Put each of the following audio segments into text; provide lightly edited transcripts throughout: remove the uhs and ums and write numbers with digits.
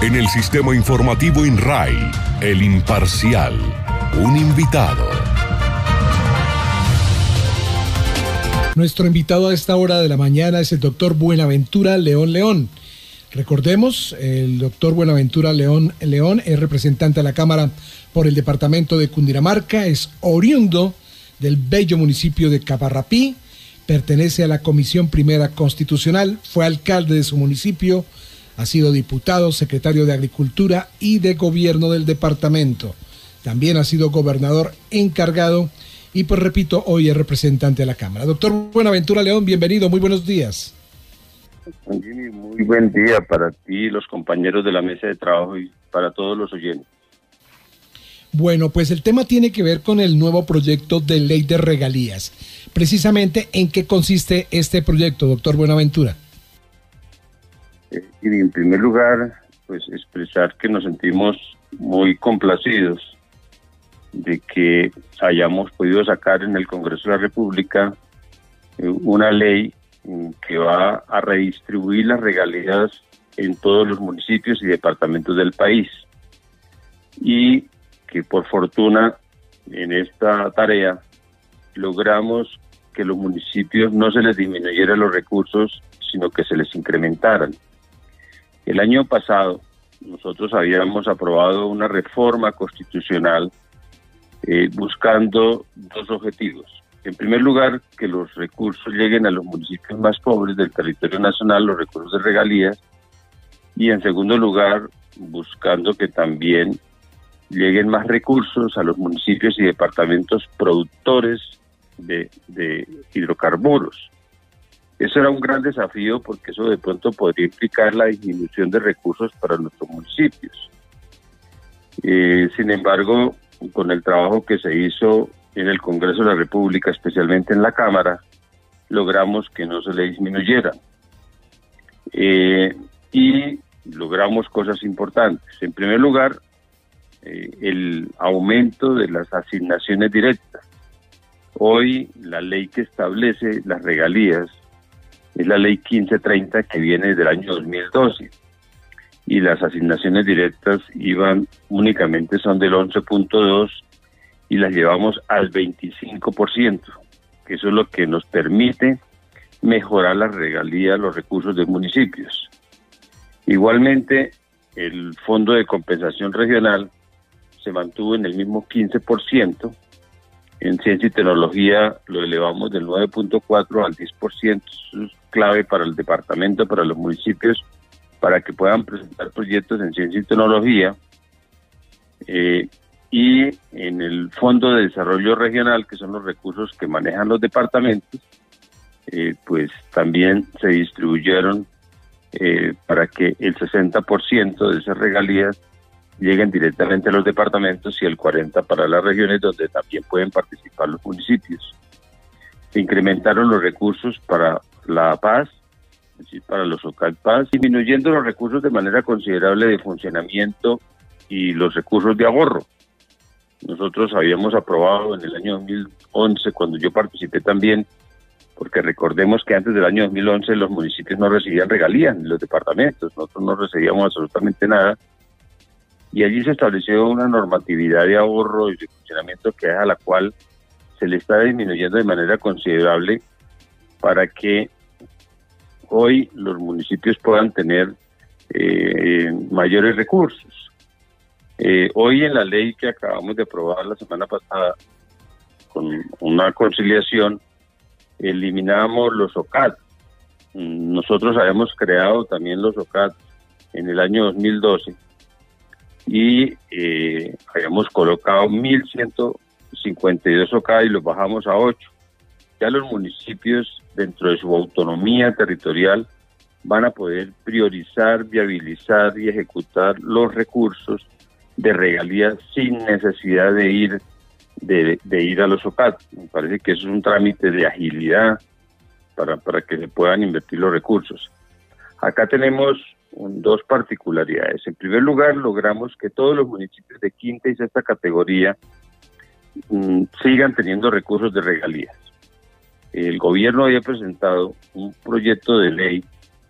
En el sistema informativo INRAI, El Imparcial, un invitado. Nuestro invitado a esta hora de la mañana es el doctor Buenaventura León. Recordemos, el doctor Buenaventura León es representante de la Cámara por el departamento de Cundinamarca, es oriundo del bello municipio de Caparrapí, pertenece a la Comisión Primera Constitucional, fue alcalde de su municipio, ha sido diputado, secretario de Agricultura y de Gobierno del departamento. También ha sido gobernador encargado y, pues repito, hoy es representante de la Cámara. Doctor Buenaventura León, bienvenido, muy buenos días. Muy buen día para ti, los compañeros de la mesa de trabajo y para todos los oyentes. Bueno, pues el tema tiene que ver con el nuevo proyecto de ley de regalías. Precisamente, ¿en qué consiste este proyecto, doctor Buenaventura? Y en primer lugar, pues expresar que nos sentimos muy complacidos de que hayamos podido sacar en el Congreso de la República una ley que va a redistribuir las regalías en todos los municipios y departamentos del país. Y que por fortuna en esta tarea logramos que los municipios no se les disminuyeran los recursos, sino que se les incrementaran. El año pasado nosotros habíamos aprobado una reforma constitucional buscando dos objetivos. En primer lugar, que los recursos lleguen a los municipios más pobres del territorio nacional, los recursos de regalías, y en segundo lugar, buscando que también lleguen más recursos a los municipios y departamentos productores de hidrocarburos. Eso era un gran desafío porque eso de pronto podría implicar la disminución de recursos para nuestros municipios. Sin embargo, con el trabajo que se hizo en el Congreso de la República, especialmente en la Cámara, logramos que no se le disminuyera. Y logramos cosas importantes. En primer lugar, el aumento de las asignaciones directas. Hoy la ley que establece las regalías es la ley 1530 que viene desde el año 2012 y las asignaciones directas únicamente son del 11.2 y las llevamos al 25%, que eso es lo que nos permite mejorar las regalías, los recursos de municipios. Igualmente, el Fondo de Compensación Regional se mantuvo en el mismo 15%. En ciencia y tecnología lo elevamos del 9.4 al 10%. Eso es clave para el departamento, para los municipios, para que puedan presentar proyectos en ciencia y tecnología. Y en el Fondo de Desarrollo Regional, que son los recursos que manejan los departamentos, pues también se distribuyeron para que el 60% de esas regalías lleguen directamente a los departamentos y el 40% para las regiones donde también pueden participar los municipios. Se incrementaron los recursos para la paz, es decir, para los OCAD Paz, disminuyendo los recursos de manera considerable de funcionamiento y los recursos de ahorro. Nosotros habíamos aprobado en el año 2011, cuando yo participé también, porque recordemos que antes del año 2011 los municipios no recibían regalías, ni los departamentos, nosotros no recibíamos absolutamente nada, y allí se estableció una normatividad de ahorro y de funcionamiento que es a la cual se le está disminuyendo de manera considerable para que hoy los municipios puedan tener mayores recursos. Hoy en la ley que acabamos de aprobar la semana pasada, con una conciliación, eliminamos los OCAD. Nosotros habíamos creado también los OCAD en el año 2012 y habíamos colocado 1.152 OCAD y los bajamos a 8. Ya los municipios, dentro de su autonomía territorial, van a poder priorizar, viabilizar y ejecutar los recursos de regalías sin necesidad de ir a los OCAD. Me parece que eso es un trámite de agilidad para que se puedan invertir los recursos. Acá tenemos dos particularidades. En primer lugar, logramos que todos los municipios de quinta y sexta categoría sigan teniendo recursos de regalías. El gobierno había presentado un proyecto de ley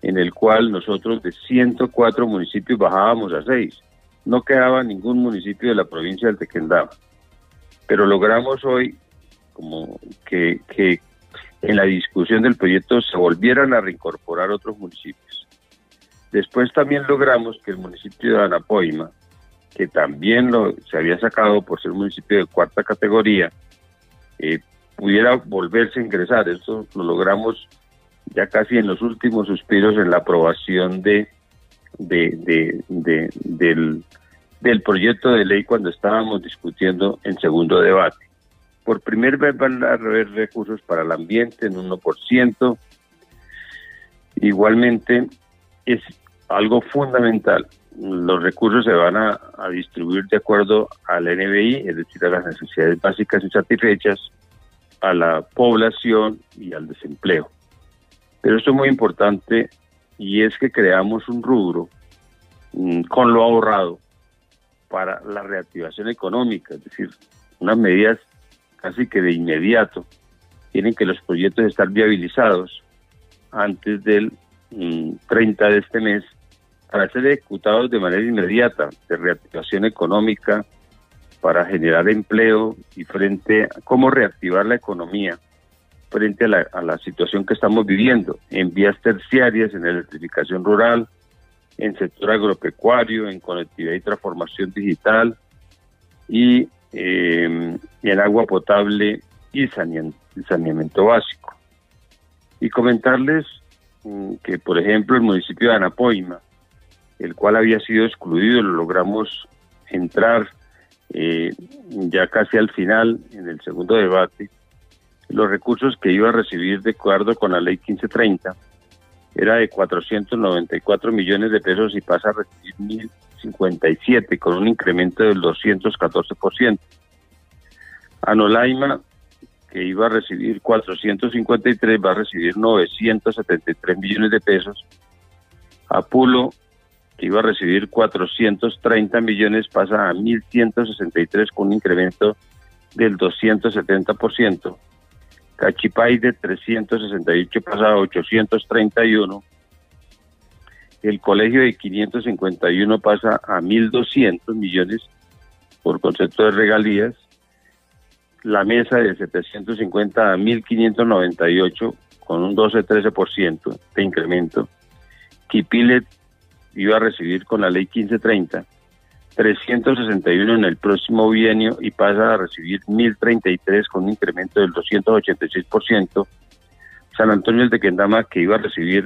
en el cual nosotros de 104 municipios bajábamos a 6. No quedaba ningún municipio de la provincia del Tequendama. Pero logramos hoy como que en la discusión del proyecto se volvieran a reincorporar otros municipios. Después también logramos que el municipio de Anapoima, que también se había sacado por ser un municipio de cuarta categoría, pudiera volverse a ingresar. Esto lo logramos ya casi en los últimos suspiros en la aprobación del proyecto de ley cuando estábamos discutiendo en segundo debate. Por primera vez van a haber recursos para el ambiente en 1%. Igualmente es algo fundamental. Los recursos se van a distribuir de acuerdo al NBI, es decir, a las necesidades básicas insatisfechas, a la población y al desempleo. Pero esto es muy importante y es que creamos un rubro con lo ahorrado para la reactivación económica, es decir, unas medidas casi que de inmediato. Tienen que los proyectos estar viabilizados antes del 30 de este mes para ser ejecutados de manera inmediata, de reactivación económica, para generar empleo y frente a cómo reactivar la economía frente a la situación que estamos viviendo en vías terciarias, en electrificación rural, en sector agropecuario, en conectividad y transformación digital y en agua potable y saneamiento básico. Y comentarles que, por ejemplo, el municipio de Anapoima, el cual había sido excluido, lo logramos entrar ya casi al final, en el segundo debate. Los recursos que iba a recibir de acuerdo con la ley 1530 era de 494 millones de pesos y pasa a recibir 1.057 con un incremento del 214%. Anolaima, que iba a recibir 453, va a recibir 973 millones de pesos. Apulo, que iba a recibir 430 millones, pasa a 1.163 con un incremento del 270%. Cachipay de 368 pasa a 831. El colegio de 551 pasa a 1.200 millones por concepto de regalías. La mesa de 750 a 1.598 con un 12-13% de incremento. Quipilet iba a recibir con la ley 1530 361 en el próximo bienio y pasa a recibir 1.033 con un incremento del 286%. San Antonio del Tequendama, que iba a recibir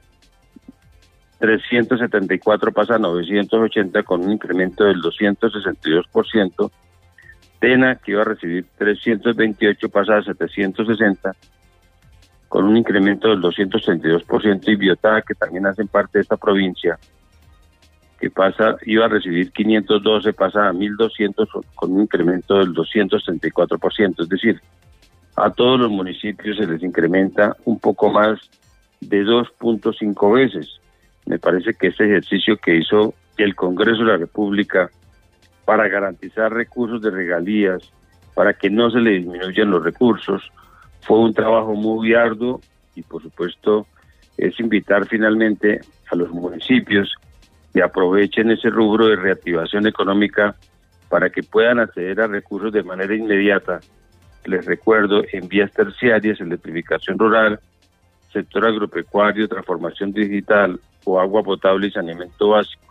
374, pasa a 980 con un incremento del 262%. Tena, que iba a recibir 328, pasa a 760 con un incremento del 232%. Y Biotá, que también hacen parte de esta provincia, que iba a recibir 512, pasa a 1.200 con un incremento del 234%. Es decir, a todos los municipios se les incrementa un poco más de 2.5 veces. Me parece que este ejercicio que hizo el Congreso de la República para garantizar recursos de regalías, para que no se le disminuyan los recursos, fue un trabajo muy arduo y por supuesto es invitar finalmente a los municipios que aprovechen ese rubro de reactivación económica para que puedan acceder a recursos de manera inmediata. Les recuerdo, en vías terciarias, electrificación rural, sector agropecuario, transformación digital o agua potable y saneamiento básico.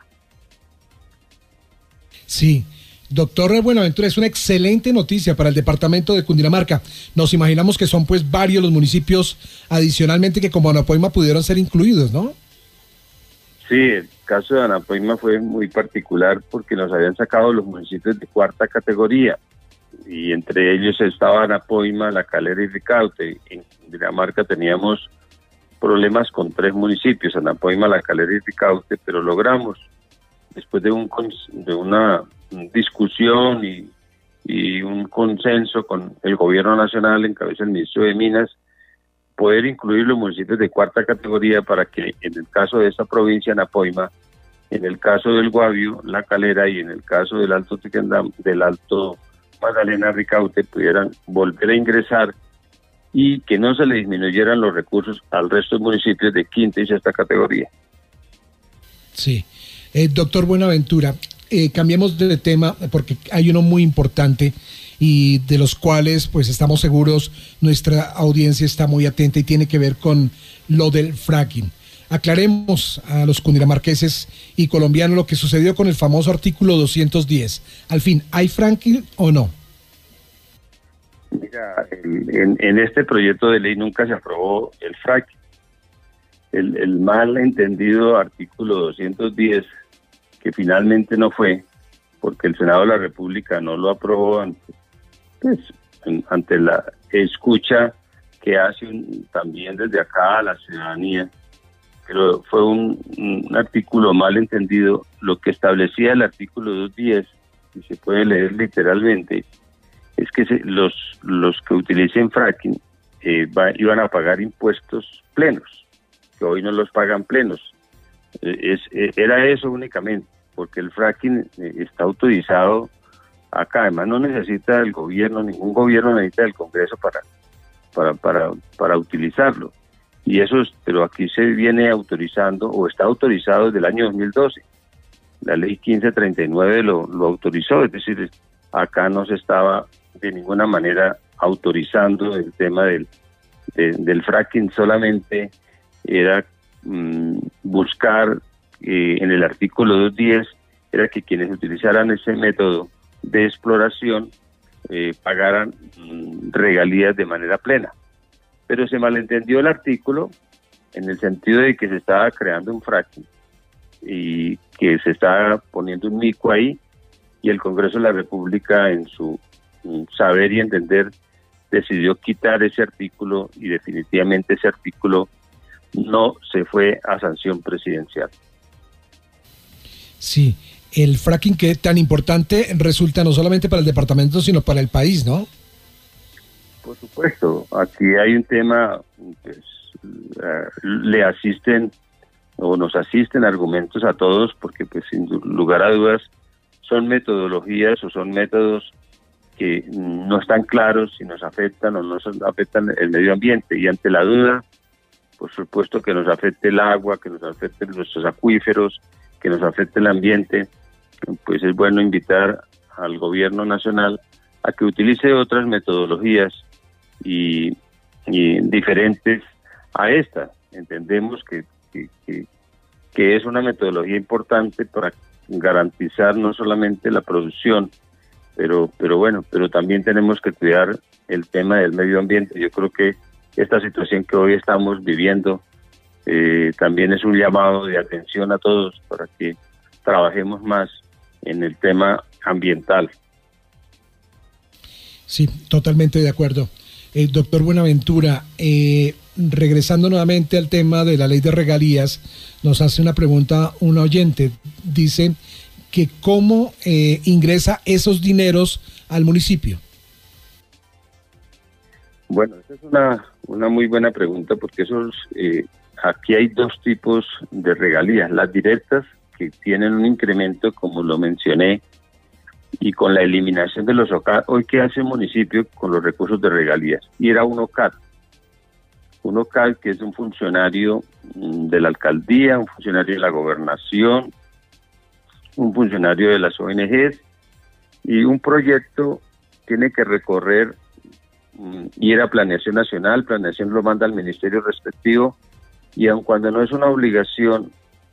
Sí, doctor Buenaventura, es una excelente noticia para el departamento de Cundinamarca. Nos imaginamos que son pues varios los municipios adicionalmente que como Anapoima pudieron ser incluidos, ¿no? Sí, el caso de Anapoima fue muy particular porque nos habían sacado los municipios de cuarta categoría y entre ellos estaba Anapoima, La Calera y Ricaute. En Cundinamarca teníamos problemas con 3 municipios, Anapoima, La Calera y Ricaute, pero logramos, después de una discusión y un consenso con el gobierno nacional en cabeza del ministro de Minas, poder incluir los municipios de cuarta categoría para que en el caso de esta provincia, Anapoima, en el caso del Guavio, La Calera y en el caso del Alto Tequendama, del Alto Magdalena, Ricaute, pudieran volver a ingresar y que no se le disminuyeran los recursos al resto de municipios de quinta y sexta categoría. Sí. Doctor Buenaventura, cambiemos de tema porque hay uno muy importante y de los cuales pues estamos seguros nuestra audiencia está muy atenta y tiene que ver con lo del fracking. Aclaremos a los cundinamarqueses y colombianos lo que sucedió con el famoso artículo 210. Al fin, ¿hay fracking o no? Mira, en este proyecto de ley nunca se aprobó el fracking. El mal entendido artículo 210, que finalmente no fue, porque el Senado de la República no lo aprobó ante la escucha que hace también desde acá a la ciudadanía, pero fue un artículo mal entendido. Lo que establecía el artículo 210, y se puede leer literalmente, es que los que utilicen fracking iban a pagar impuestos plenos, que hoy no los pagan plenos. Era eso únicamente, porque el fracking está autorizado acá. Además no necesita el gobierno, ningún gobierno necesita el Congreso para utilizarlo. Y pero aquí se viene autorizando, o está autorizado desde el año 2012. La ley 1539 lo autorizó, es decir, acá no se estaba de ninguna manera autorizando el tema del fracking, solamente era buscar en el artículo 210, era que quienes utilizaran ese método de exploración pagaran regalías de manera plena. Pero se malentendió el artículo en el sentido de que se estaba creando un fracking y que se estaba poniendo un mico ahí, y el Congreso de la República, en su saber y entender, decidió quitar ese artículo, y definitivamente ese artículo no se fue a sanción presidencial. Sí, el fracking, que tan importante resulta no solamente para el departamento, sino para el país, ¿no? Por supuesto, aquí hay un tema, pues, le asisten o nos asisten argumentos a todos, porque pues sin lugar a dudas son metodologías o son métodos que no están claros si nos afectan o no nos afectan el medio ambiente, y ante la duda, por supuesto que nos afecte el agua, que nos afecten nuestros acuíferos, que nos afecte el ambiente, pues es bueno invitar al gobierno nacional a que utilice otras metodologías y diferentes a esta. Entendemos que es una metodología importante para garantizar no solamente la producción, pero también tenemos que cuidar el tema del medio ambiente. Yo creo que esta situación que hoy estamos viviendo también es un llamado de atención a todos para que trabajemos más en el tema ambiental. Sí, totalmente de acuerdo. Doctor Buenaventura, regresando nuevamente al tema de la ley de regalías, nos hace una pregunta una oyente. Dice que cómo ingresa esos dineros al municipio. Bueno, esa es una muy buena pregunta, porque aquí hay dos tipos de regalías: las directas, que tienen un incremento, como lo mencioné, y con la eliminación de los OCAD, hoy ¿qué hace el municipio con los recursos de regalías? Y era un OCAD. Un OCAD que es un funcionario de la alcaldía, un funcionario de la gobernación, un funcionario de las ONGs, y un proyecto tiene que recorrer, ir a Planeación Nacional, Planeación lo manda al ministerio respectivo, y aun cuando no es una obligación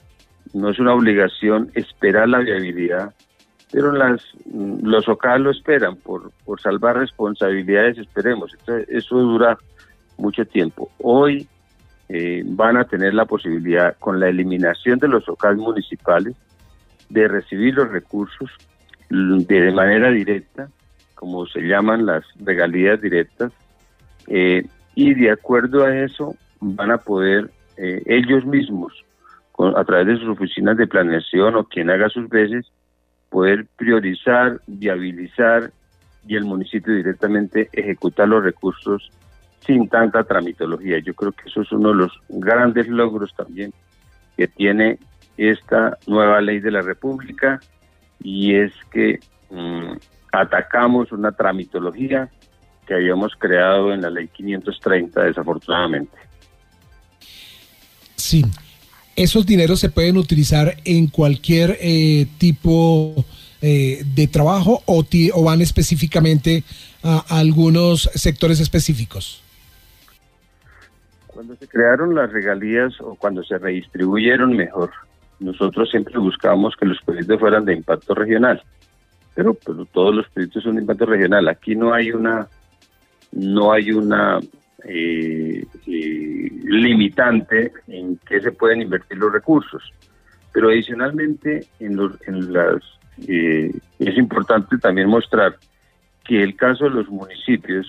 esperar la viabilidad, pero los OCAD lo esperan por salvar responsabilidades, esperemos. Entonces, eso dura mucho tiempo. Hoy van a tener la posibilidad, con la eliminación de los OCAD municipales, de recibir los recursos de manera directa, como se llaman las regalías directas, y de acuerdo a eso van a poder ellos mismos, a través de sus oficinas de planeación o quien haga sus veces, poder priorizar, viabilizar, y el municipio directamente ejecutar los recursos sin tanta tramitología. Yo creo que eso es uno de los grandes logros también que tiene esta nueva ley de la República, y es que atacamos una tramitología que habíamos creado en la ley 530, desafortunadamente. Sí, esos dineros se pueden utilizar en cualquier tipo de trabajo o van específicamente a algunos sectores específicos. Cuando se crearon las regalías o cuando se redistribuyeron mejor, nosotros siempre buscamos que los proyectos fueran de impacto regional, pero todos los proyectos son de impacto regional. Aquí no hay una limitante en qué se pueden invertir los recursos, pero adicionalmente es importante también mostrar que el caso de los municipios,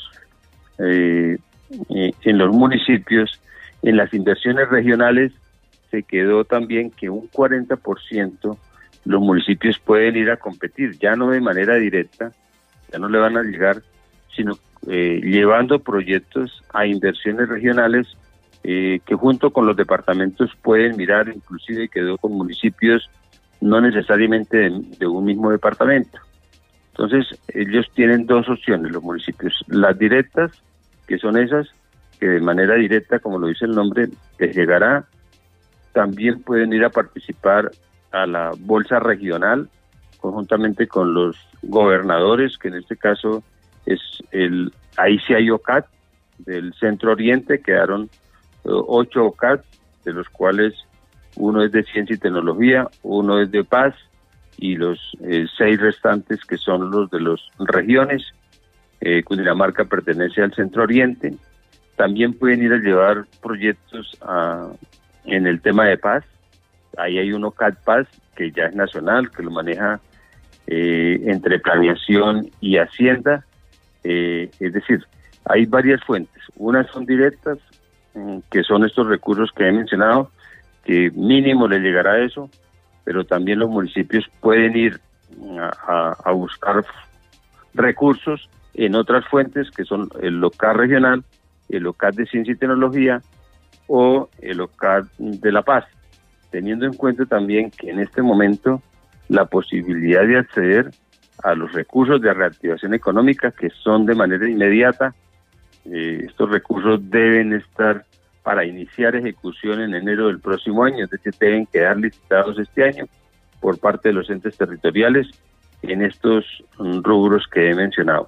en las inversiones regionales se quedó también que un 40% los municipios pueden ir a competir, ya no de manera directa, ya no le van a llegar, sino llevando proyectos a inversiones regionales que junto con los departamentos pueden mirar, inclusive quedó con municipios no necesariamente de un mismo departamento. Entonces ellos tienen dos opciones, los municipios, las directas, que son esas que de manera directa, como lo dice el nombre, les llegará. También pueden ir a participar a la bolsa regional conjuntamente con los gobernadores, que en este caso es el ICI OCAT del Centro Oriente. Quedaron 8 OCAT, de los cuales uno es de Ciencia y Tecnología, uno es de Paz, y los 6 restantes que son los de las regiones. Cundinamarca pertenece al Centro Oriente. También pueden ir a llevar proyectos en el tema de paz. Ahí hay un OCAT Paz que ya es nacional, que lo maneja entre planeación y hacienda. Es decir, hay varias fuentes. Unas son directas, que son estos recursos que he mencionado, que mínimo le llegará a eso, pero también los municipios pueden ir a buscar recursos en otras fuentes, que son el OCAT regional, el OCAT de Ciencia y Tecnología o el OCAT de La Paz, teniendo en cuenta también que en este momento la posibilidad de acceder a los recursos de reactivación económica, que son de manera inmediata, estos recursos deben estar para iniciar ejecución en enero del próximo año, es decir, deben quedar licitados este año por parte de los entes territoriales en estos rubros que he mencionado.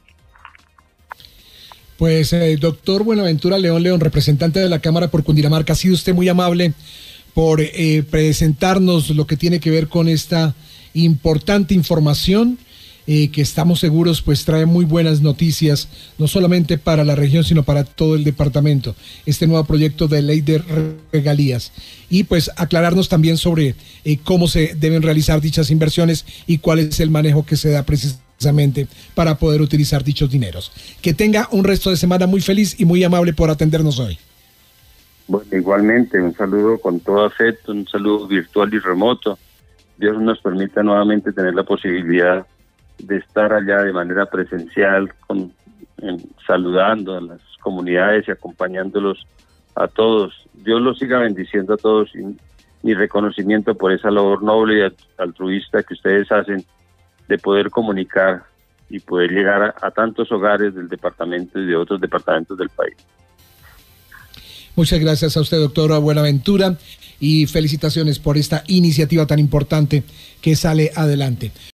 Pues, doctor Buenaventura León, representante de la Cámara por Cundinamarca, ha sido usted muy amable por presentarnos lo que tiene que ver con esta importante información, que estamos seguros pues trae muy buenas noticias, no solamente para la región, sino para todo el departamento, este nuevo proyecto de ley de regalías. Y pues aclararnos también sobre cómo se deben realizar dichas inversiones y cuál es el manejo que se da precisamente para poder utilizar dichos dineros. Que tenga un resto de semana muy feliz y muy amable por atendernos hoy. Bueno, igualmente, un saludo con todo afecto, un saludo virtual y remoto. Dios nos permita nuevamente tener la posibilidad de estar allá de manera presencial, saludando a las comunidades y acompañándolos a todos. Dios los siga bendiciendo a todos, y mi reconocimiento por esa labor noble y altruista que ustedes hacen de poder comunicar y poder llegar a tantos hogares del departamento y de otros departamentos del país. Muchas gracias a usted, doctora Buenaventura, y felicitaciones por esta iniciativa tan importante que sale adelante.